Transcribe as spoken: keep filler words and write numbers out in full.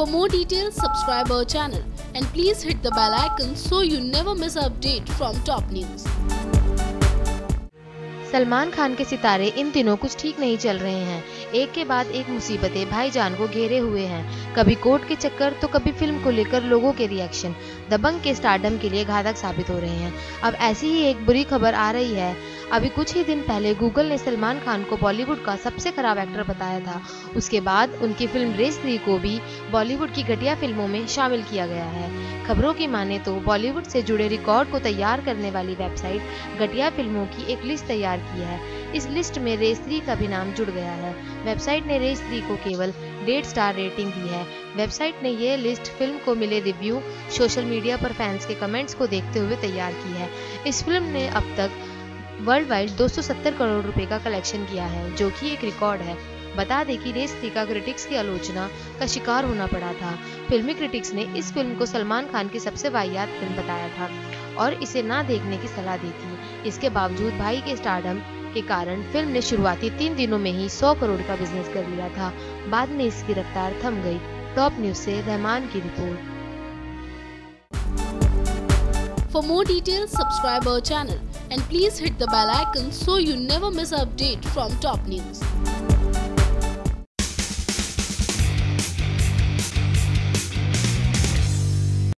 For more details, subscribe our channel and please hit the bell icon so you never miss an update from top news. Salman Khan के सितारे इन दिनों कुछ ठीक नहीं चल रहे हैं। एक के बाद एक मुसीबतें भाईजान को घेरे हुए हैं। कभी कोर्ट के चक्कर तो कभी फिल्म को लेकर लोगों के रिएक्शन दबंग के स्टारडम के लिए घातक साबित हो रहे हैं। अब ऐसी ही एक बुरी खबर आ रही है। अभी कुछ ही दिन पहले गूगल ने सलमान खान को बॉलीवुड का सबसे खराब एक्टर बताया था। उसके बाद उनकी फिल्म रेस थ्री को भी बॉलीवुड की घटिया फिल्मों में शामिल किया गया है। खबरों की माने तो बॉलीवुड से जुड़े रिकॉर्ड को तैयार करने वाली वेबसाइट घटिया फिल्मों की एक लिस्ट तैयार की है। इस लिस्ट में रेस थ्री का भी नाम जुड़ गया है। वेबसाइट ने रेस थ्री को केवल डेढ़ स्टार रेटिंग दी है। वेबसाइट ने यह लिस्ट फिल्म को मिले रिव्यू, सोशल मीडिया पर फैंस के कमेंट्स को देखते हुए तैयार की है। इस फिल्म ने अब तक वर्ल्ड वाइड दो सौ सत्तर करोड़ रुपए का कलेक्शन किया है, जो कि एक रिकॉर्ड है। बता दें कि रेस थ्री का क्रिटिक्स की आलोचना का शिकार होना पड़ा था। फिल्मी क्रिटिक्स ने इस फिल्म को सलमान खान की सबसे वाहियात फिल्म बताया था और इसे ना देखने की सलाह दी थी। इसके बावजूद भाई के स्टारडम के कारण फिल्म ने शुरुआती तीन दिनों में ही सौ करोड़ का बिजनेस कर लिया था। बाद में इसकी रफ्तार थम गई। टॉप न्यूज से रहमान की report. For more details, subscribe our channel and please hit the bell icon so you never miss an update from top news.